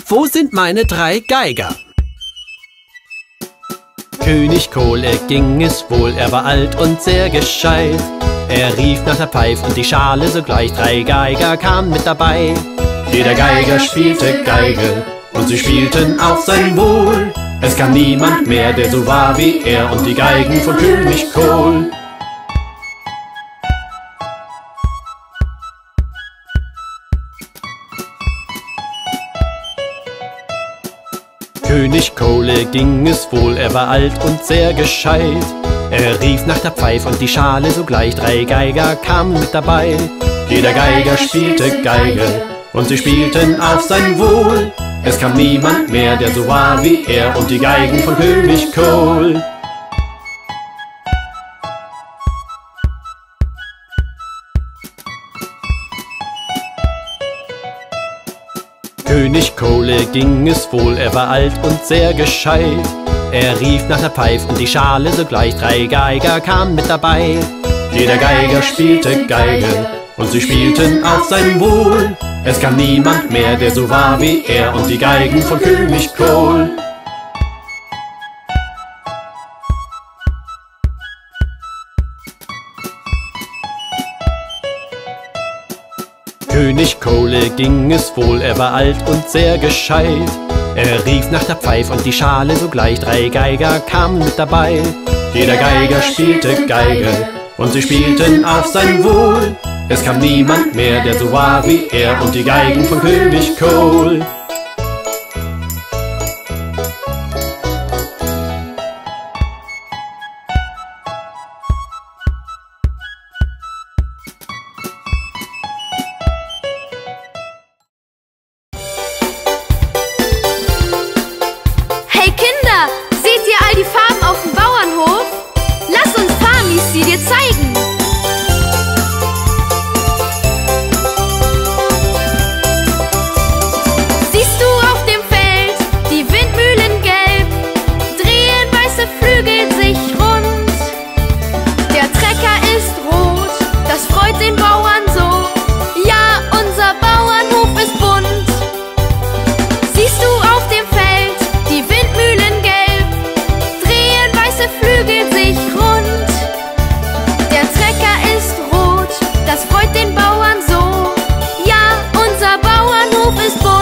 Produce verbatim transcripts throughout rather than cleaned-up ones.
wo sind meine drei Geiger? König Kohl, er ging es wohl, er war alt und sehr gescheit. Er rief nach der Pfeif und die Schale sogleich, drei Geiger kamen mit dabei. Jeder Geiger spielte Geige und sie spielten auf sein Wohl. Es kam niemand mehr, der so war wie er und die Geigen von König Kohl. König Kohl, er ging es wohl, er war alt und sehr gescheit. Er rief nach der Pfeif und die Schale sogleich, drei Geiger kamen mit dabei. Jeder Geiger spielte Geige und sie spielten auf sein Wohl. Es kam niemand mehr, der so war wie er und die Geigen von König Kohl. König Kohl, er ging es wohl, er war alt und sehr gescheit. Er rief nach der Pfeif und die Schale sogleich, drei Geiger kamen mit dabei. Jeder Geiger spielte Geige und sie spielten auf sein Wohl. Es kam niemand mehr, der so war wie er und die Geigen von König Kohl. König Kohl, er ging es wohl, er war alt und sehr gescheit. Er rief nach der Pfeif und die Schale sogleich, drei Geiger kamen mit dabei. Jeder Geiger spielte Geige und sie spielten auf sein Wohl. Es kam niemand mehr, der so war wie er und die Geigen von König Kohl. Hey Kinder, seht ihr all die Farben auf dem Bauernhof? Lass uns Farmis sie dir zeigen. Siehst du auf dem Feld die Windmühlen gelb, drehen weiße Flügel sich rund. Der Trecker ist rot, das freut den Bauern so. Ja, unser Bauernhof ist bunt. Siehst du auf dem Feld die Windmühlen gelb, drehen weiße Flügel sich rund. Der Trecker ist rot, das freut den Bauern so. Ja, unser Bauernhof ist bunt.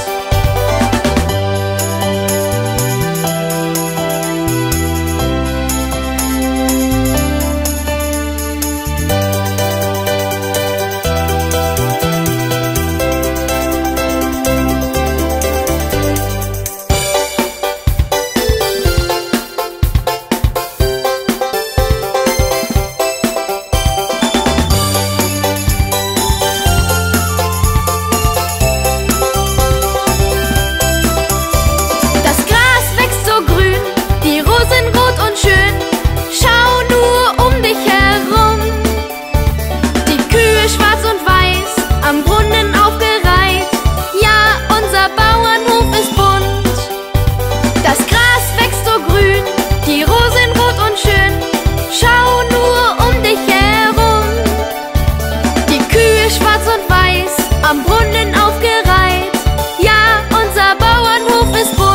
Das Gras wächst so grün, die Rosen rot und schön. Schau nur um dich herum. Die Kühe schwarz und weiß, am Brunnen aufgereiht. Ja, unser Bauernhof ist bunt. Das Gras wächst so grün, die Rosen rot und schön. Schau nur um dich herum. Die Kühe schwarz und weiß, am Brunnen aufgereiht. Ja, unser Bauernhof ist bunt.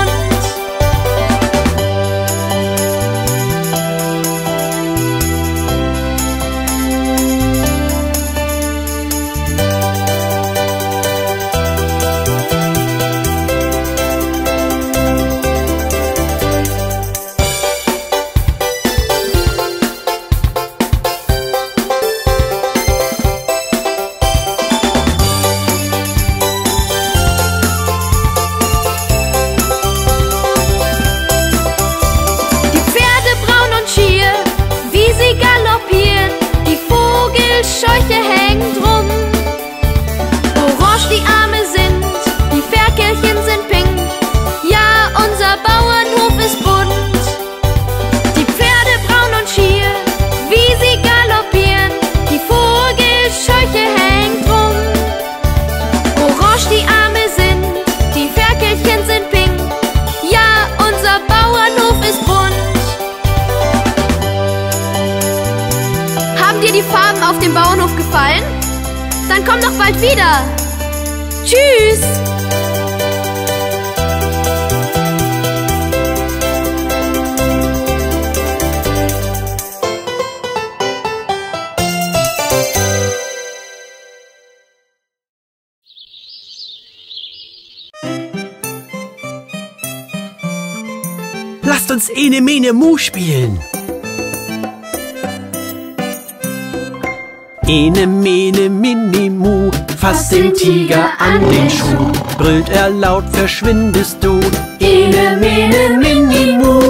Die Pferde braun und schier, wie sie galoppieren, die Vogelscheuche hängt drum. Orange die Arme sind, die Ferkelchen sind pink. Ja, unser Bauernhof ist bunt. Die Pferde braun und schier, wie sie galoppieren, die Vogelscheuche hängt drum. Orange die Arme sind, die Ferkelchen sind pink. Ja, unser Bauernhof ist bunt. Haben dir die Farben auf dem Bauernhof gefallen? Dann komm doch bald wieder. Tschüss! Lasst uns Ene, Mene, Mu spielen. Ene, Mene, Mini, Mu, fass den Tiger an den Schuh. Brüllt er laut, verschwindest du. Ene, Mene, Mini, Mu.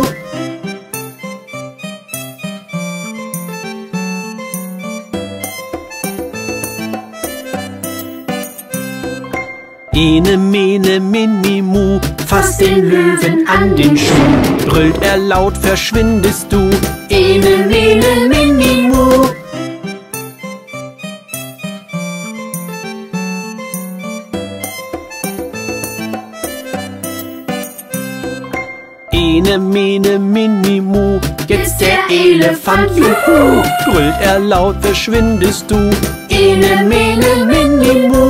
Ene, Mene, Mini, Mu, fass den Löwen an den Schuh. Brüllt er laut, verschwindest du. Ene, Mene, Mini, Mu. Ene, Mene, Mini, Mu, jetzt der Elefant, juhu. Brüllt er laut, verschwindest du. Ene, Mene, Mini, Mu.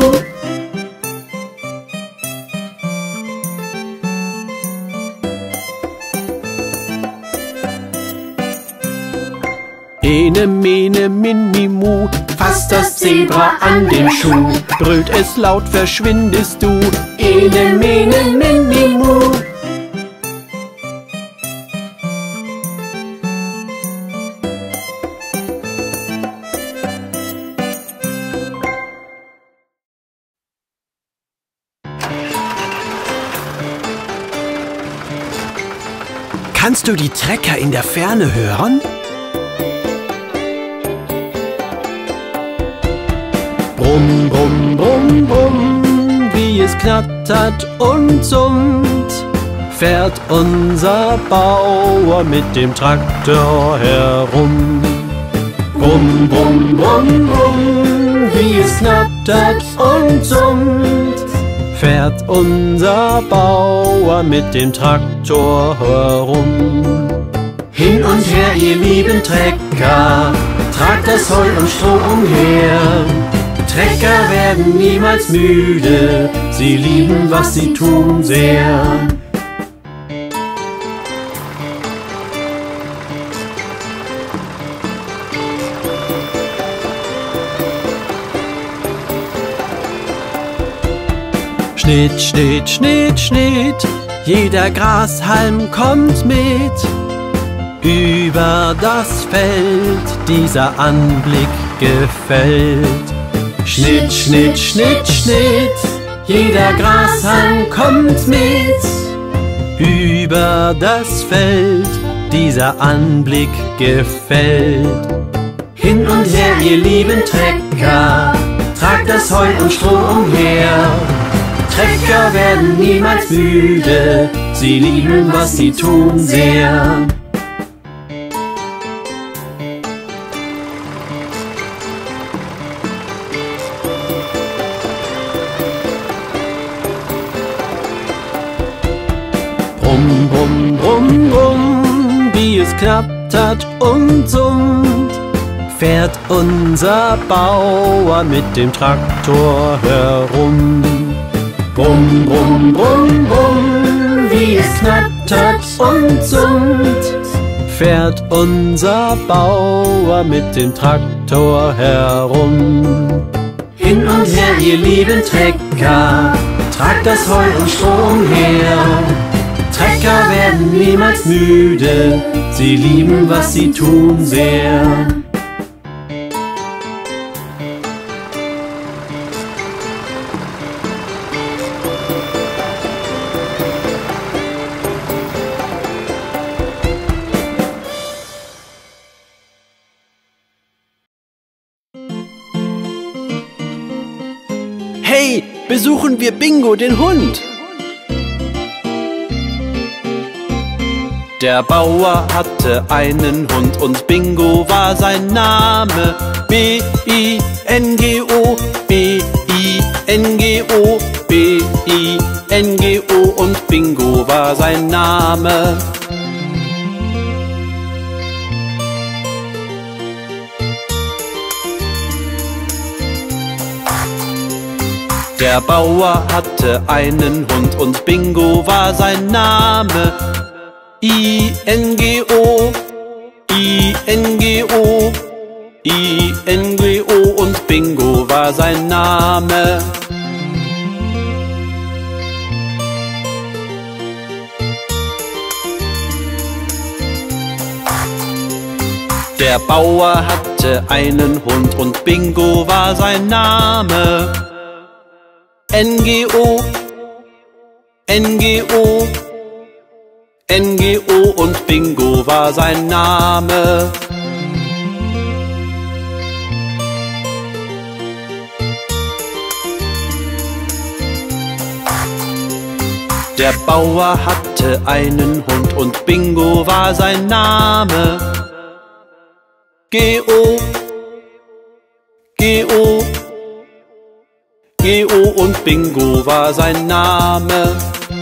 Ene, Mene, Mini, Mu, fass das Zebra an den Schuh. Brüllt es laut, verschwindest du. Ene, Mene, Mini, Mu. Kannst du die Trecker in der Ferne hören? Brumm, brumm, brumm, brumm, wie es knattert und summt, fährt unser Bauer mit dem Traktor herum. Brumm, brumm, brumm, brumm, wie es knattert und summt, fährt unser Bauer mit dem Traktor herum. Hin und her, ihr lieben Trecker, tragt das Heu und Stroh umher. Trecker werden niemals müde, sie lieben, was sie tun, sehr. Schnitt, Schnitt, Schnitt, Schnitt, jeder Grashalm kommt mit. Über das Feld dieser Anblick gefällt. Schnitt, Schnitt, Schnitt, Schnitt, jeder Grashalm kommt mit. Über das Feld dieser Anblick gefällt. Hin und her, ihr lieben Trecker, tragt das Heu und Stroh umher. Trecker werden niemals müde, sie lieben, was sie tun, sehr. Brumm, brumm, brumm, brumm, wie es knattert und summt, fährt unser Bauer mit dem Traktor herum. Brumm, brumm, brumm, brumm, wie es knattert und summt, fährt unser Bauer mit dem Traktor herum. Hin und her, ihr lieben Trecker, tragt das Heu und Stroh umher. Trecker werden niemals müde, sie lieben, was sie tun, sehr. Hey, besuchen wir Bingo, den Hund! Der Bauer hatte einen Hund und Bingo war sein Name. B I N G O, B I N G O, B I N G O und Bingo war sein Name. Der Bauer hatte einen Hund und Bingo war sein Name. I N G O, I N G O, I N G O und Bingo war sein Name. Der Bauer hatte einen Hund und Bingo war sein Name. N G O, N G O, N G O und Bingo war sein Name. Der Bauer hatte einen Hund und Bingo war sein Name. G O, G O, G O und Bingo war sein Name.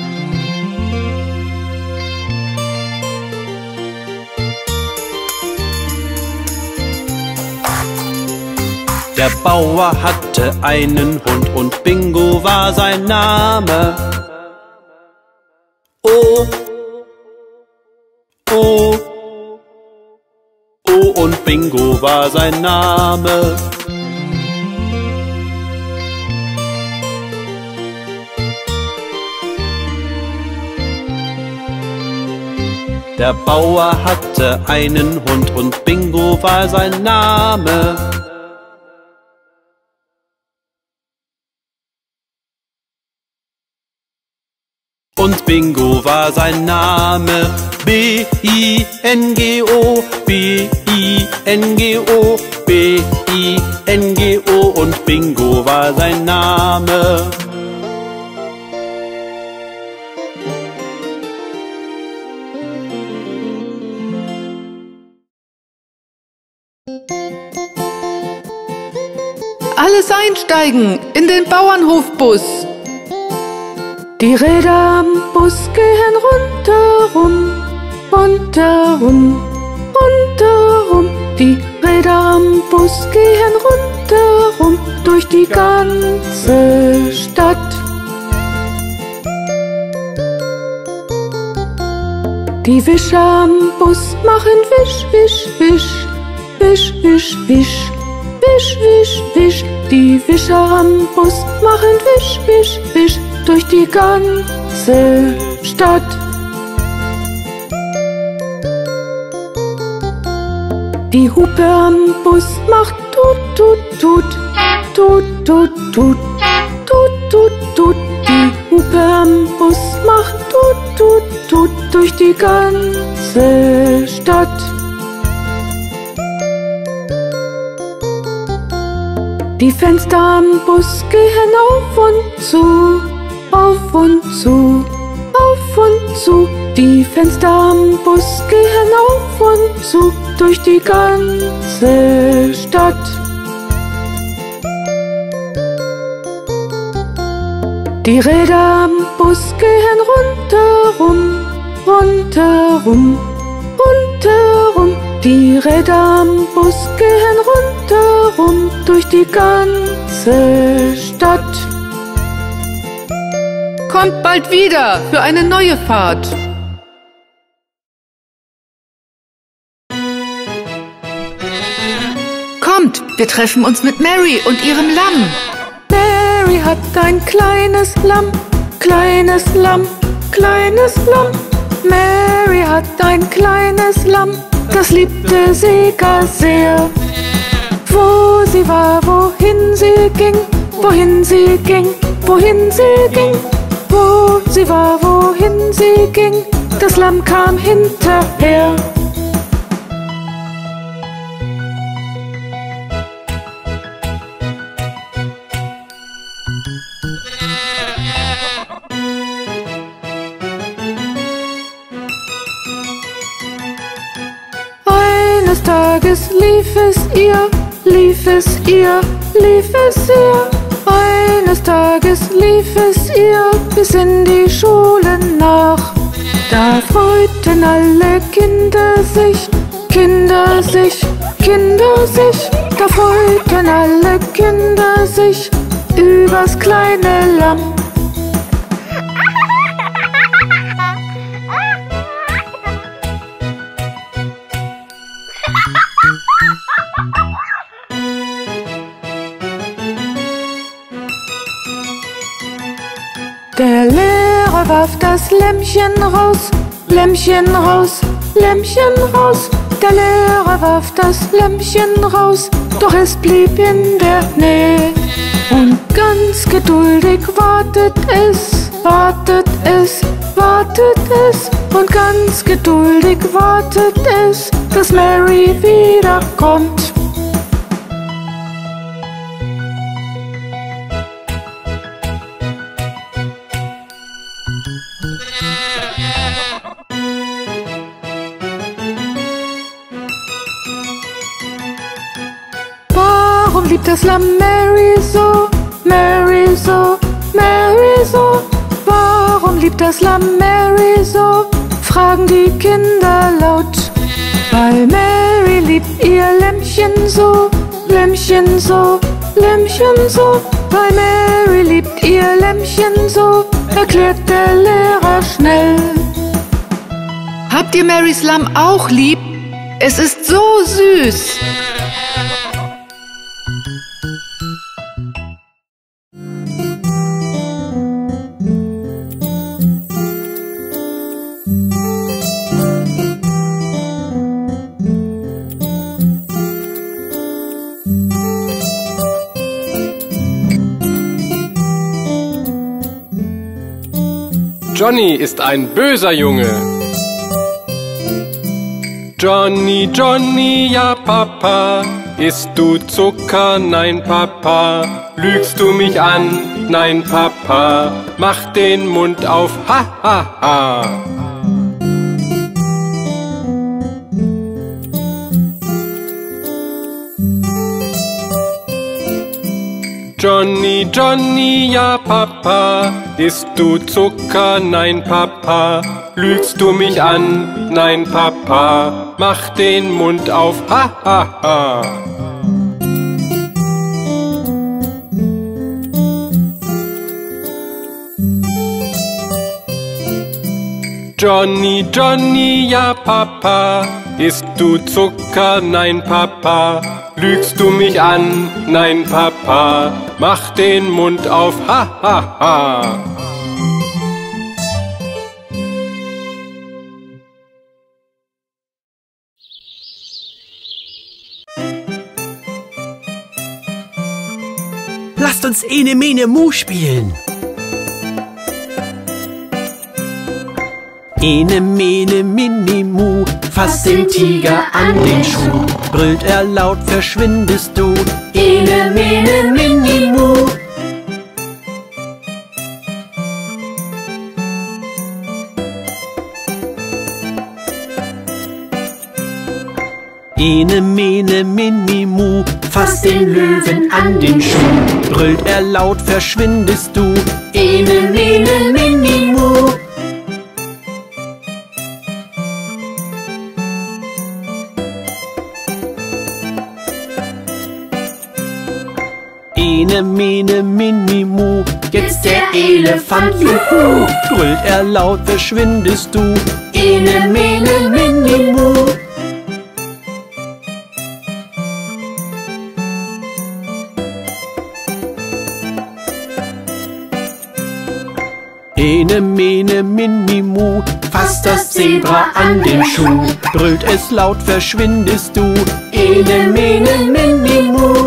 Der Bauer hatte einen Hund und Bingo war sein Name. O, O, O und Bingo war sein Name. Der Bauer hatte einen Hund und Bingo war sein Name. Und Bingo war sein Name. B I N G O, B I N G O, B I N G O und Bingo war sein Name. Alles einsteigen in den Bauernhofbus. Die Räder am Bus gehen rundherum, rundherum, rundherum. Die Räder am Bus gehen rundherum durch die ganze Stadt. Die Wischer am Bus machen wisch, wisch, wisch, wisch, wisch, wisch, wisch, wisch, wisch. Die Wischer am Bus machen wisch, wisch, wisch durch die ganze Stadt. Die Hupe am Bus macht tut, tut, tut, tut, tut, tut, tut, tut, tut. Die Hupe am Bus macht tut, tut, tut durch die ganze Stadt. Die Fenster am Bus gehen auf und zu, auf und zu, auf und zu. Die Fenster am Bus gehen auf und zu durch die ganze Stadt. Die Räder am Bus gehen rundherum, rundherum, rundherum. Die Räder am Bus gehen rundherum durch die ganze Stadt. Kommt bald wieder für eine neue Fahrt. Kommt, wir treffen uns mit Mary und ihrem Lamm. Mary hat ein kleines Lamm, kleines Lamm, kleines Lamm. Mary hat ein kleines Lamm, das liebte sie gar sehr. Wo sie war, wohin sie ging, wohin sie ging, wohin sie ging. Wo sie war, wohin sie ging, das Lamm kam hinterher. Eines Tages lief es ihr, lief es ihr, lief es ihr. Eines Tages lief es ihr bis in die Schule nach. Da freuten alle Kinder sich, Kinder sich, Kinder sich. Da freuten alle Kinder sich übers kleine Lamm. Der Lehrer warf das Lämmchen raus, Lämmchen raus, Lämmchen raus. Der Lehrer warf das Lämpchen raus, doch es blieb in der Nähe. Und ganz geduldig wartet es, wartet es, wartet es. Und ganz geduldig wartet es, dass Mary wiederkommt. Warum liebt das Lamm Mary so, Mary so, Mary so? Warum liebt das Lamm Mary so? Fragen die Kinder laut. Weil Mary liebt ihr Lämmchen so, Lämmchen so, Lämmchen so. Weil Mary liebt ihr Lämmchen so, erklärt der Lehrer schnell. Habt ihr Marys Lamm auch lieb? Es ist so süß. Johnny ist ein böser Junge. Johnny, Johnny, ja Papa. Isst du Zucker? Nein, Papa. Lügst du mich an? Nein, Papa. Mach den Mund auf, ha, ha, ha. Johnny, Johnny, ja Papa. Isst du Zucker? Nein, Papa. Lügst du mich an? Nein, Papa. Mach den Mund auf, ha, ha, ha. Johnny, Johnny, ja Papa. Isst du Zucker? Nein, Papa. Lügst du mich an? Nein, Papa. Mach den Mund auf, ha, ha, ha. Lasst uns Ene, Mene, Mu spielen. Ene, Mene, Mini, Mu, fass den Tiger an den Schuh. Brüllt er laut, verschwindest du. Ene, Mene, Mini, Mu. Ene, Mene, Mini, Mu, fass den Löwen an den Schuh. Brüllt er laut, verschwindest du. Ene, Mene, Mini, Mu. Ene, Mene, Mini, Mu, jetzt der Elefant, juhu. Brüllt er laut, verschwindest du. Ene, Mene, Mini, Mu. Ene, Mene, Mini, Mu, fass das Zebra an den Schuh. Brüllt es laut, verschwindest du. Ene, Mene, Mini, Mu.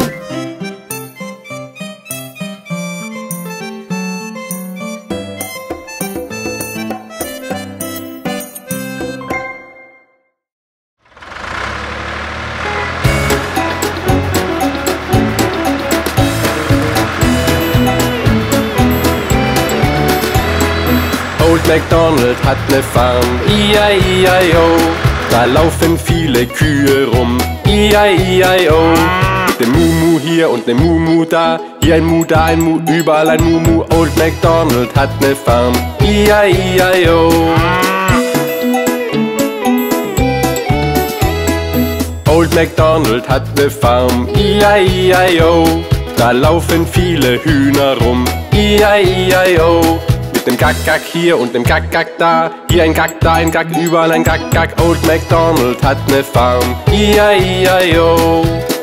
Old MacDonald hat ne Farm, I I I O. Da laufen viele Kühe rum, I I I O. Mit dem Mumu hier und dem Mumu da, hier ein Mu, da ein Mu, überall ein Mumu. Old MacDonald hat ne Farm, I I I O. Old MacDonald hat ne Farm, I I I O. Da laufen viele Hühner rum, I I I O. Mit dem Gack-Gack hier und dem Gack-Gack da, hier ein Gack, da ein Gack, überall ein Gack-Gack. Old MacDonald hat ne Farm, I I I O.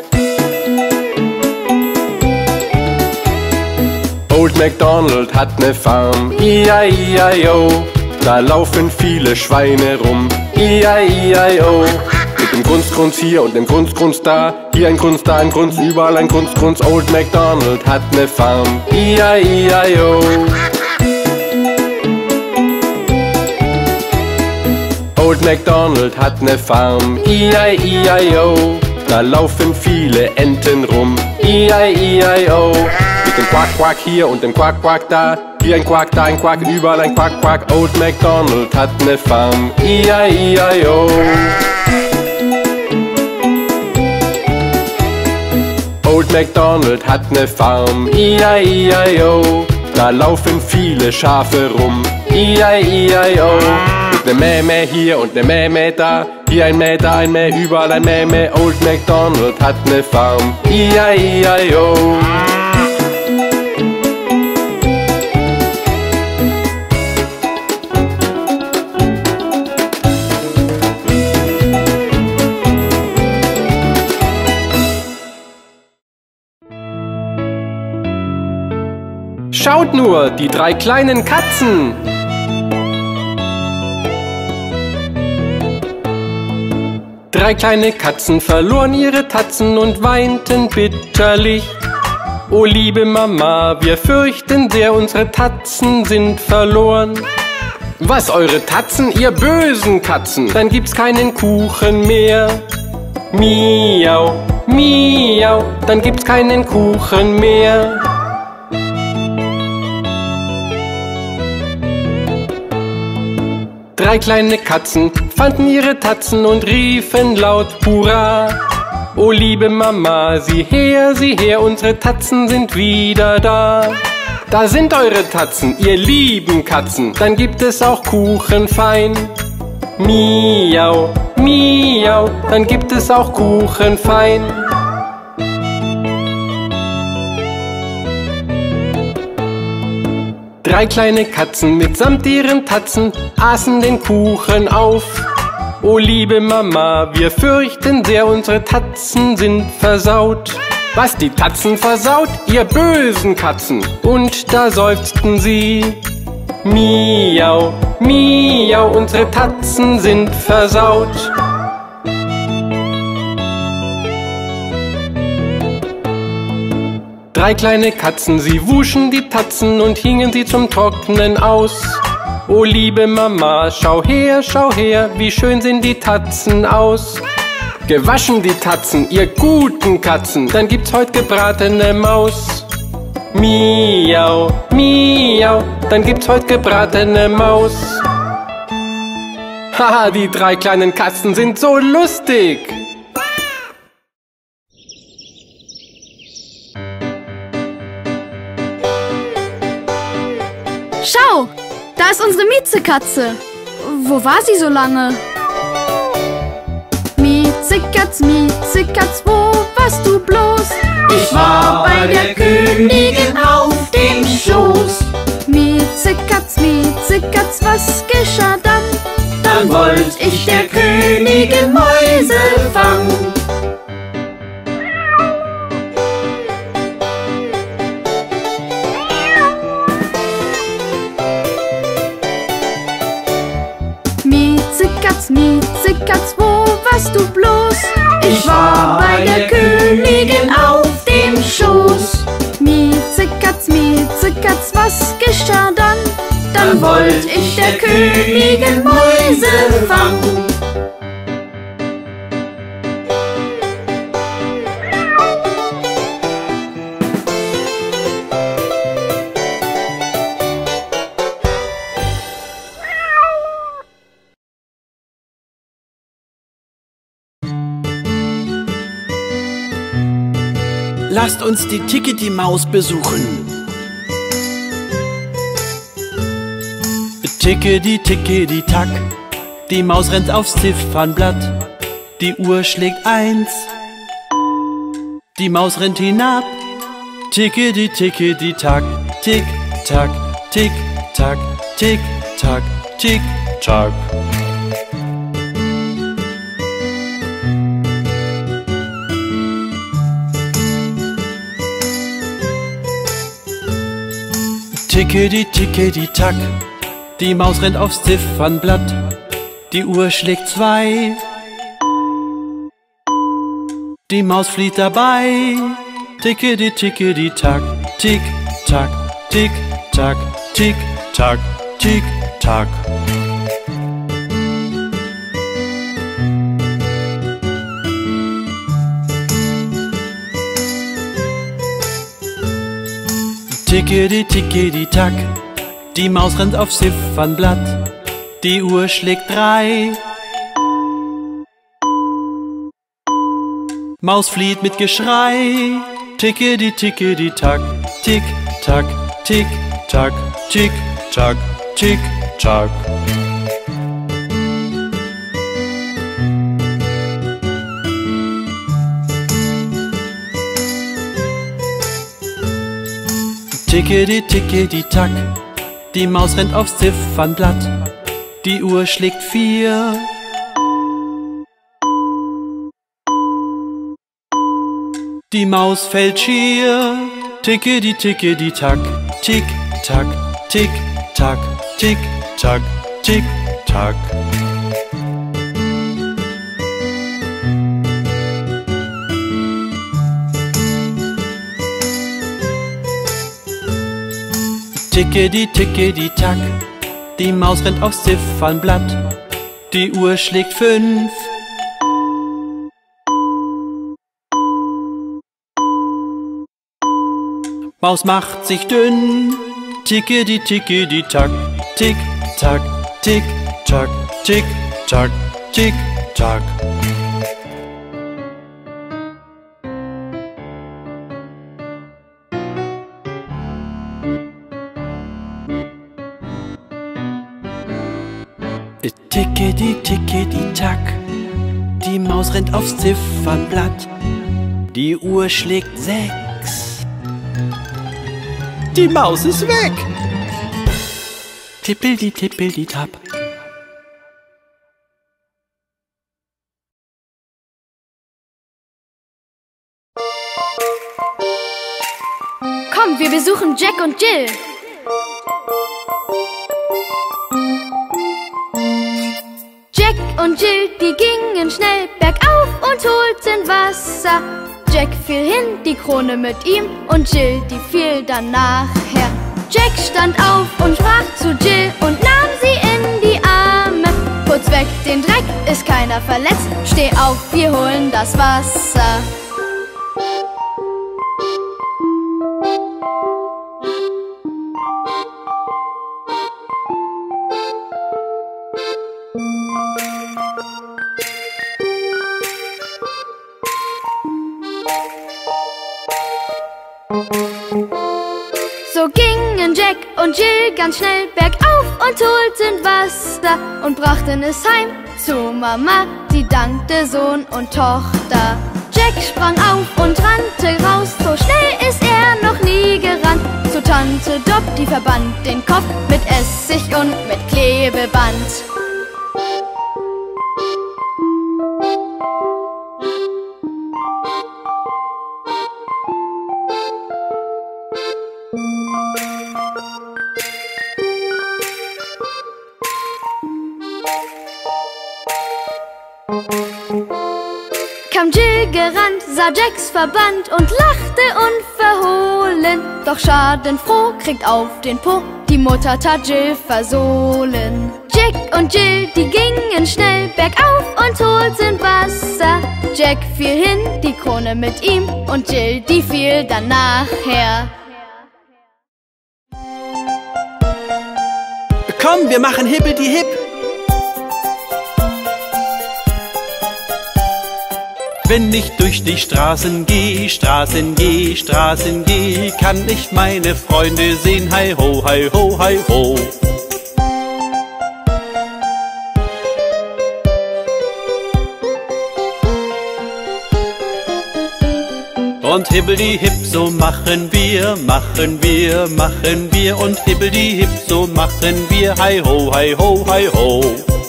Old MacDonald hat ne Farm, I I I O. Da laufen viele Schweine rum, I I I O. Mit dem Grunz-Grunz hier und dem Grunz-Grunz da. Hier ein Grunz, da ein Grunz, überall ein Grunz-Grunz. Old MacDonald hat ne Farm, E I E I O. Old MacDonald hat ne Farm, E I E I O. Da laufen viele Enten rum, E I E I O. Mit dem Quack, Quack hier und dem Quack, Quack da. Hier ein Quack, da ein Quack, überall ein Quack, Quack. Old MacDonald hat ne Farm, E I E I O. Old MacDonald hat ne Farm, E I E I O. Da laufen viele Schafe rum, E I E I O. Mit ne Mäh-Mäh hier und ne Mäh-Mäh da. Hier ein Mäh, da ein Mäh, überall ein Mäh-Mäh. Old MacDonald hat ne Farm, E I E I O. Schaut nur, die drei kleinen Katzen! Drei kleine Katzen verloren ihre Tatzen und weinten bitterlich. O liebe Mama, wir fürchten sehr, unsere Tatzen sind verloren. Was, eure Tatzen, ihr bösen Katzen? Dann gibt's keinen Kuchen mehr. Miau, miau, dann gibt's keinen Kuchen mehr. Drei kleine Katzen fanden ihre Tatzen und riefen laut Hurra. O liebe Mama, sieh her, sieh her, unsere Tatzen sind wieder da. Da sind eure Tatzen, ihr lieben Katzen, dann gibt es auch Kuchen fein. Miau, miau, dann gibt es auch Kuchen fein. Drei kleine Katzen mitsamt ihren Tatzen aßen den Kuchen auf. O liebe Mama, wir fürchten sehr, unsere Tatzen sind versaut. Was, die Tatzen versaut? Ihr bösen Katzen! Und da seufzten sie. Miau, miau, unsere Tatzen sind versaut. Drei kleine Katzen, sie wuschen die Tatzen und hingen sie zum Trocknen aus. O liebe Mama, schau her, schau her, wie schön sehen die Tatzen aus. Gewaschen die Tatzen, ihr guten Katzen, dann gibt's heut gebratene Maus. Miau, miau, dann gibt's heut gebratene Maus. Haha, die drei kleinen Katzen sind so lustig. Schau, da ist unsere Miezekatze. Wo war sie so lange? Miezekatz, Miezekatz, wo warst du bloß? Ich war bei der Königin auf dem Schoß. Miezekatz, Miezekatz, was geschah dann? Dann wollt ich der Königin Mäuse fangen. Miezekatz, Miezekatz, wo warst du bloß? Ich war bei der Königin auf dem Schoß. Miezekatz, Miezekatz, was geschah dann? Dann wollt ich der Königin Mäuse fangen. Lasst uns die Tickety-Maus besuchen. Tickety, tickety, tack. Die Maus rennt aufs Ziffernblatt. Die Uhr schlägt eins. Die Maus rennt hinab. Tickety, tickety, tack. Tick, tack, tick, tack, tick, tack, tick, tack. Tickety, tickety, tack. Die Maus rennt aufs Ziffernblatt. Die Uhr schlägt zwei. Die Maus flieht dabei. Tickedi, tickedi, tack, tick, tack, tick, tack, tick, tack, tick, tack. Tickedi, tickedi, tack, die Maus rennt aufs Ziffernblatt. Die Uhr schlägt drei. Maus flieht mit Geschrei. Tickedi, tickedi, tack, tick, tack, tick, tack, tick, tack, tick, tack. Tickedi, tickedi, tack, die Maus rennt aufs Ziffernblatt. Die Uhr schlägt vier. Die Maus fällt schier. Tickedi, tickedi, tack, tick, tack, tick, tack, tick, tack, tick, tack. Tickedi, tickedi, tack, die Maus rennt aufs Ziffernblatt. Die Uhr schlägt fünf. Maus macht sich dünn. Tickedi, tickedi, tack, tick, tack, tick, tack, tick, tack, tick, tack. Tickedi, tickedi, tack, die Maus rennt aufs Ziffernblatt. Die Uhr schlägt sechs. Die Maus ist weg. Tippeldi, tippeldi, tapp. Komm, wir besuchen Jack und Jill. Jack und Jill, die gingen schnell bergauf und holten Wasser. Jack fiel hin, die Krone mit ihm, und Jill, die fiel dann nachher. Jack stand auf und sprach zu Jill und nahm sie in die Arme. Putz weg den Dreck, ist keiner verletzt, steh auf, wir holen das Wasser. So gingen Jack und Jill ganz schnell bergauf und holten Wasser und brachten es heim zu Mama, die dankte Sohn und Tochter. Jack sprang auf und rannte raus, so schnell ist er noch nie gerannt. Zu Tante Dop, die verband den Kopf mit Essig und mit Klebeband. Kam Jill gerannt, sah Jacks Verband und lachte unverhohlen. Doch schadenfroh kriegt auf den Po, die Mutter tat Jill versohlen. Jack und Jill, die gingen schnell bergauf und holten Wasser. Jack fiel hin, die Krone mit ihm, und Jill, die fiel dann nachher. Komm, wir machen Hippidi-Hip. Wenn ich durch die Straßen geh, Straßen geh, Straßen geh, kann ich meine Freunde sehen. Hi ho, hi ho, hi ho. Und hibbeli-hip, so machen wir, machen wir, machen wir. Und hibbeli-hip, so machen wir. Hi ho, hi ho, hi ho.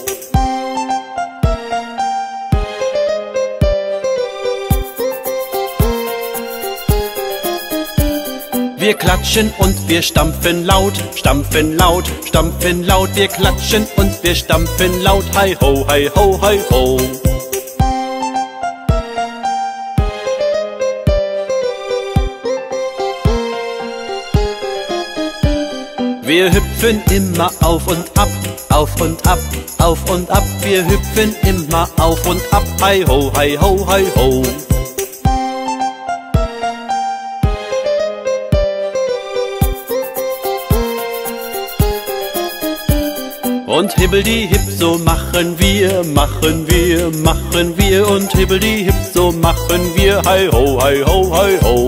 Wir klatschen und wir stampfen laut, stampfen laut, stampfen laut. Wir klatschen und wir stampfen laut. Hi ho, hi ho, hi ho. Wir hüpfen immer auf und ab, auf und ab, auf und ab. Wir hüpfen immer auf und ab, hi ho, hi ho, hi ho. Und hibbeldi-hip, so machen wir, machen wir, machen wir. Und hibbeldi-hip, so machen wir, hi ho, hi ho, hi ho.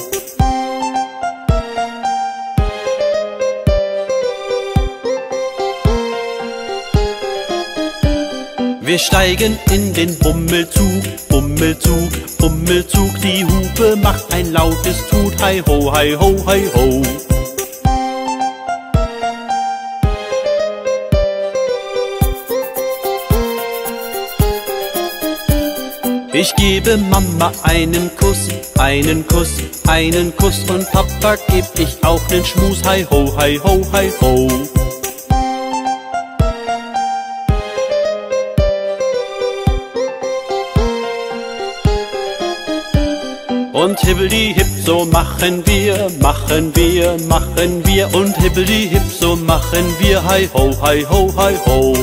Wir steigen in den Bummelzug, Bummelzug, Bummelzug. Die Hupe macht ein lautes Tut, hi ho, hi ho, hi ho. Ich gebe Mama einen Kuss, einen Kuss, einen Kuss. Und Papa geb ich auch nen Schmus, hi ho, hi ho, hi ho. Und hibbeldi-hip, so machen wir, machen wir, machen wir. Und hibbeldi-hip, so machen wir, hi ho, hi ho, hi ho.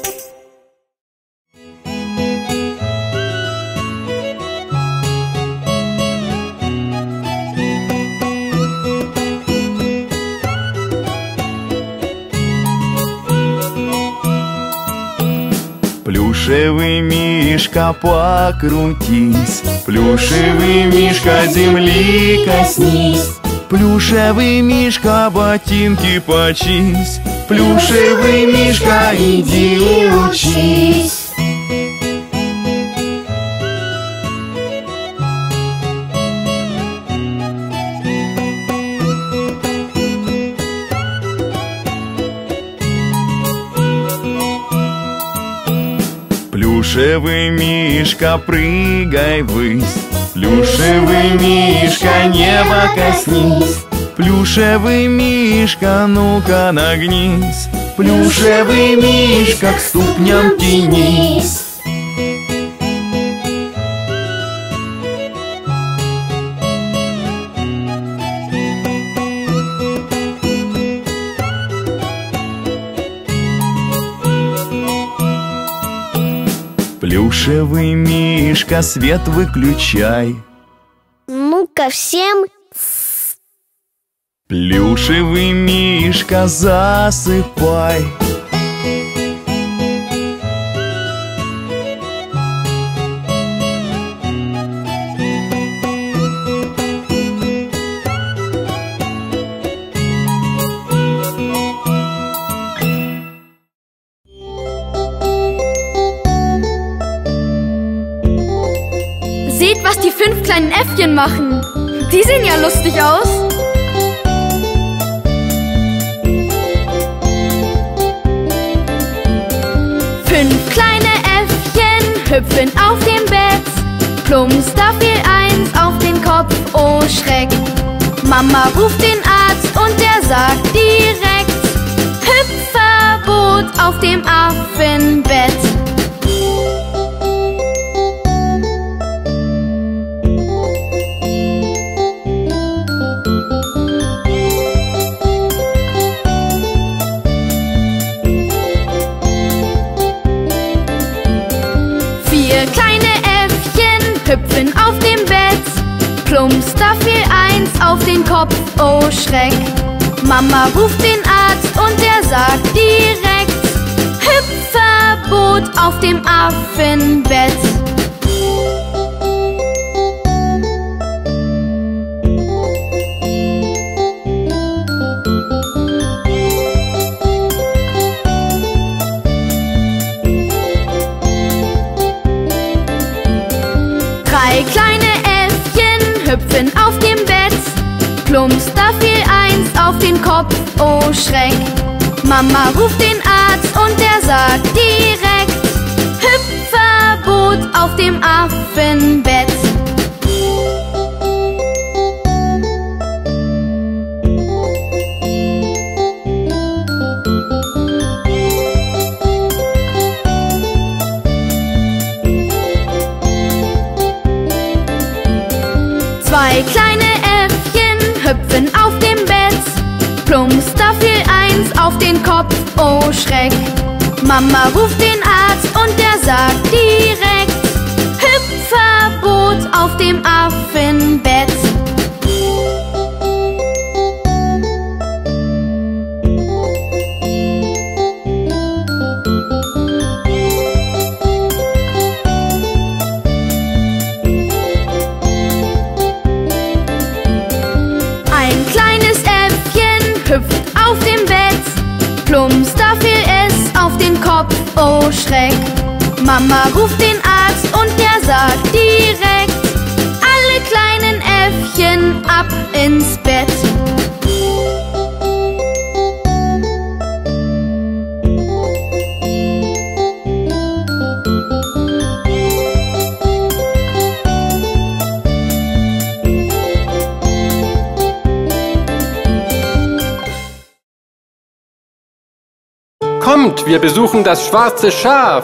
Плюшевый мишка, покрутись, плюшевый мишка, земли коснись. Плюшевый мишка, ботинки почись, плюшевый мишка, иди учись. Плюшевый мишка, прыгай ввысь, плюшевый мишка, небо коснись. Плюшевый мишка, ну-ка нагнись, плюшевый мишка, к ступням тянись. Плюшевый мишка, свет выключай. Ну-ка всем. Плюшевый мишка, засыпай. Seht, was die fünf kleinen Äffchen machen. Die sehen ja lustig aus. Fünf kleine Äffchen hüpfen auf dem Bett. Plumps, da fiel eins auf den Kopf, oh Schreck. Mama ruft den Arzt und der sagt direkt: Hüpfverbot auf dem Affenbett. Hüpfen auf dem Bett. Plumps, da fiel eins auf den Kopf, oh Schreck. Mama ruft den Arzt und der sagt direkt: Hüpfverbot auf dem Affenbett. Drei kleine Äffchen hüpfen auf dem Bett. Plumps, da fiel eins auf den Kopf, oh Schreck. Mama ruft den Arzt und der sagt direkt: Hüpfverbot auf dem Affenbett. Zwei kleine Äffchen hüpfen auf dem Bett. Plumps, da fiel ein oh Schreck. Mama ruft den Arzt und der sagt direkt: Hüpfverbot auf dem Affenbett. Ein kleines Äffchen hüpft auf dem Bett. Plumps, da fiel es auf den Kopf, oh Schreck. Mama ruft den Arzt und der sagt direkt: Alle kleinen Äffchen ab ins Bett. Kommt, wir besuchen das schwarze Schaf.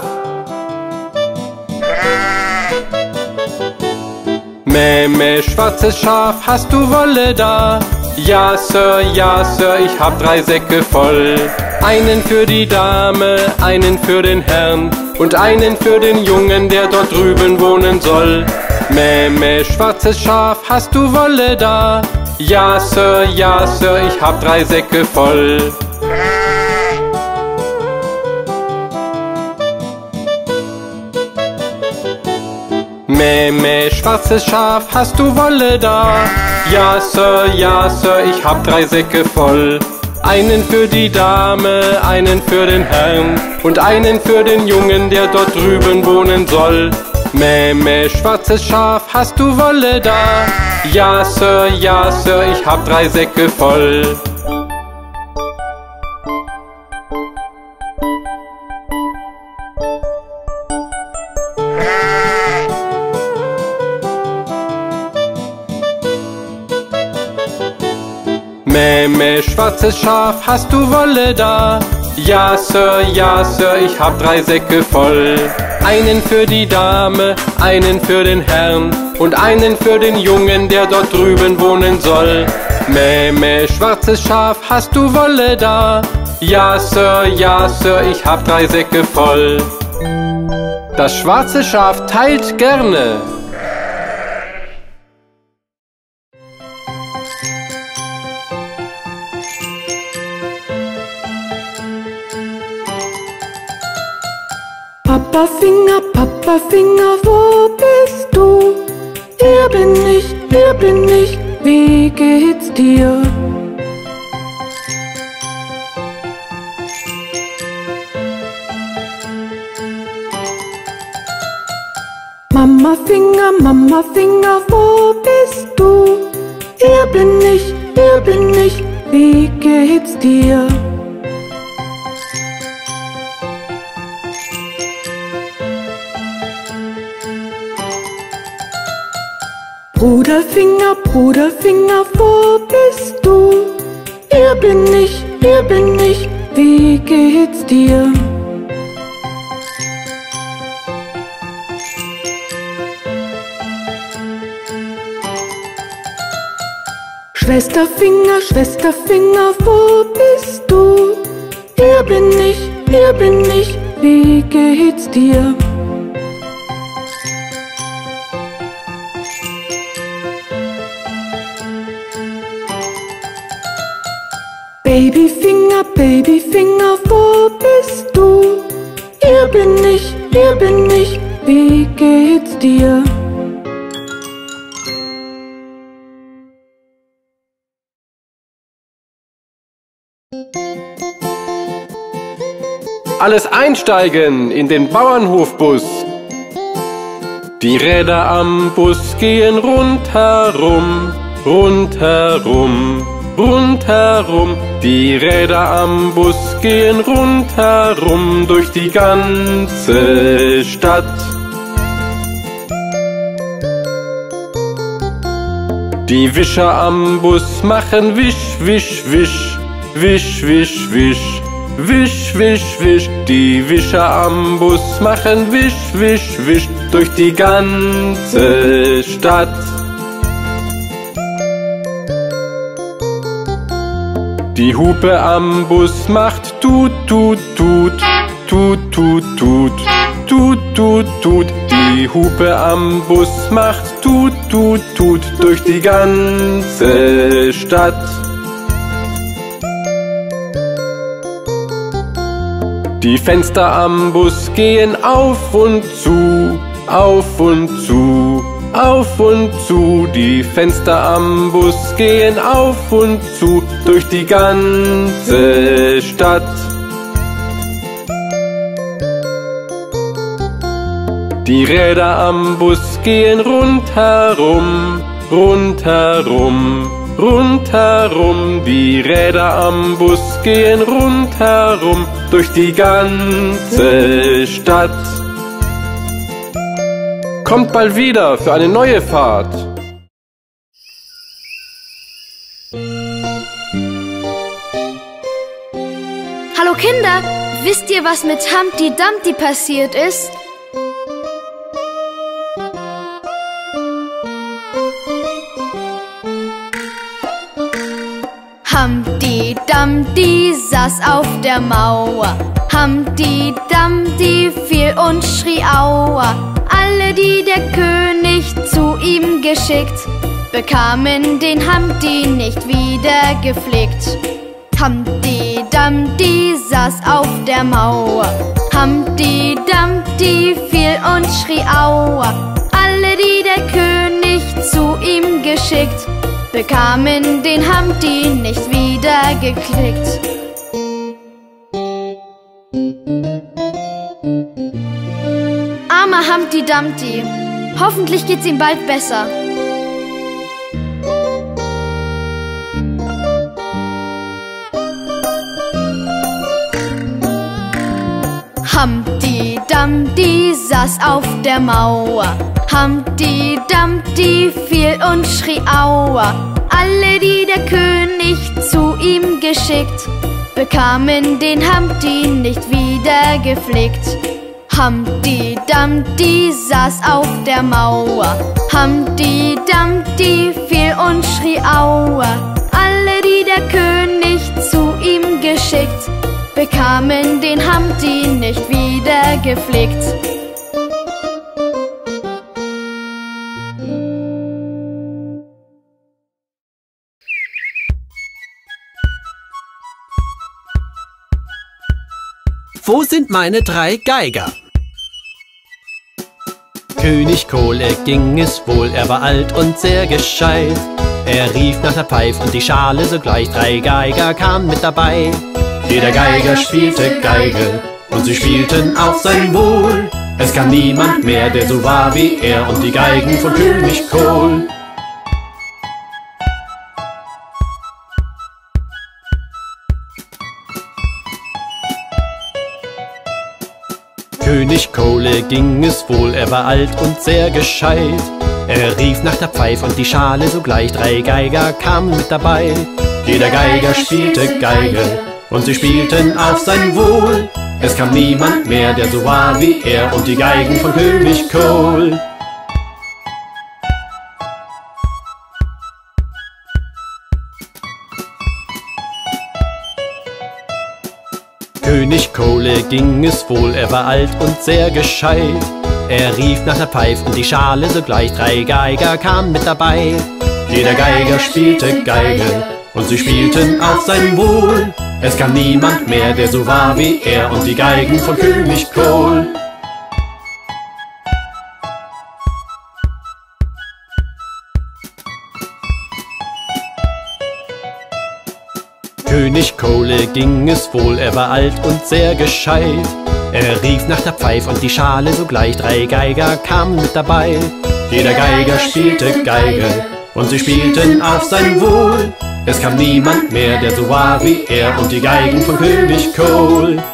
Mäh, mäh, schwarzes Schaf, hast du Wolle da? Ja, Sir, ja, Sir, ich hab drei Säcke voll. Einen für die Dame, einen für den Herrn und einen für den Jungen, der dort drüben wohnen soll. Mäh, mäh, schwarzes Schaf, hast du Wolle da? Ja, Sir, ja, Sir, ich hab drei Säcke voll. Mäh, mäh, schwarzes Schaf, hast du Wolle da? Ja, Sir, ja, Sir, ich hab drei Säcke voll. Einen für die Dame, einen für den Herrn und einen für den Jungen, der dort drüben wohnen soll. Mäh, mäh, schwarzes Schaf, hast du Wolle da? Ja, Sir, ja, Sir, ich hab drei Säcke voll. Mäh, mäh, schwarzes Schaf, hast du Wolle da? Ja, Sir, ja, Sir, ich hab drei Säcke voll. Einen für die Dame, einen für den Herrn und einen für den Jungen, der dort drüben wohnen soll. Mäh, mäh, schwarzes Schaf, hast du Wolle da? Ja, Sir, ja, Sir, ich hab drei Säcke voll. Das schwarze Schaf teilt gerne. Papa Finger, Papa Finger, wo bist du? Hier bin ich, hier bin ich, wie geht's dir? Mama Finger, Mama Finger, wo bist du? Hier bin ich, hier bin ich, wie geht's dir? Bruder Finger, Bruder Finger, wo bist du? Hier bin ich, hier bin ich, wie geht's dir? Schwester Finger, Schwester Finger, wo bist du? Hier bin ich, hier bin ich, wie geht's dir? Babyfinger, Babyfinger, wo bist du? Hier bin ich, hier bin ich, wie geht's dir? Alles einsteigen in den Bauernhofbus. Die Räder am Bus gehen rundherum, rundherum, rundherum. Die Räder am Bus gehen rundherum durch die ganze Stadt. Die Wischer am Bus machen wisch, wisch, wisch, wisch, wisch, wisch, wisch, wisch, wisch. Die Wischer am Bus machen wisch, wisch, wisch durch die ganze Stadt. Die Hupe am Bus macht tut, tut, tut, tut, tut, tut, tut, tut, tut. Die Hupe am Bus macht tut, tut, tut durch die ganze Stadt. Die Fenster am Bus gehen auf und zu, auf und zu, auf und zu. Die Fenster am Bus gehen auf und zu durch die ganze Stadt. Die Räder am Bus gehen rundherum, rundherum, rundherum. Die Räder am Bus gehen rundherum durch die ganze Stadt. Kommt bald wieder für eine neue Fahrt. Hallo Kinder, wisst ihr, was mit Humpty Dumpty passiert ist? Humpty Dumpty saß auf der Mauer. Humpty Dumpty fiel und schrie Aua. Alle, die der König zu ihm geschickt, bekamen den Humpty nicht wieder gepflegt. Humpty Dumpty saß auf der Mauer. Humpty Dumpty fiel und schrie Aua. Alle, die der König zu ihm geschickt, bekamen den Humpty nicht wieder geklickt. Armer Humpty Dumpty, hoffentlich geht's ihm bald besser. Humpty Dumpty saß auf der Mauer. Humpty Dumpty fiel und schrie Aua. Alle, die der König zu ihm geschickt, bekamen den Humpty nicht wieder gepflegt. Humpty Dumpty saß auf der Mauer. Humpty Dumpty fiel und schrie Aua. Alle, die der König zu ihm geschickt, bekamen den Humpty nicht wieder gepflegt. Wo sind meine drei Geiger? König Kohl, er ging es wohl, er war alt und sehr gescheit. Er rief nach der Pfeif und die Schale sogleich, drei Geiger kamen mit dabei. Jeder Geiger spielte Geige und sie spielten auf sein Wohl. Es kam niemand mehr, der so war wie er und die Geigen von König Kohl. König Kohl, er ging es wohl, er war alt und sehr gescheit. Er rief nach der Pfeif und die Schale sogleich, drei Geiger kamen mit dabei. Jeder Geiger spielte Geige und sie spielten auf sein Wohl. Es kam niemand mehr, der so war wie er und die Geigen von König Kohl. König Kohl, er ging es wohl, er war alt und sehr gescheit. Er rief nach der Pfeif und die Schale sogleich, drei Geiger kamen mit dabei. Jeder Geiger spielte Geige und sie spielten auf sein Wohl. Es kam niemand mehr, der so war wie er und die Geigen von König Kohl. König Kohl, er ging es wohl, er war alt und sehr gescheit. Er rief nach der Pfeif und die Schale sogleich, drei Geiger kamen mit dabei. Jeder Geiger spielte Geige und sie spielten auf sein Wohl. Es kam niemand mehr, der so war wie er und die Geigen von König Kohl.